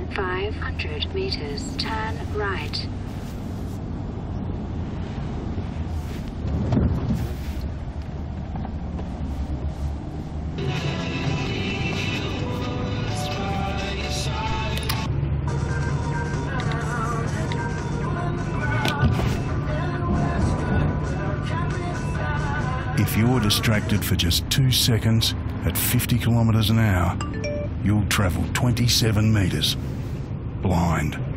In 500 meters, turn right. If you're distracted for just 2 seconds at 50 kilometers an hour, you'll travel 27 meters blind.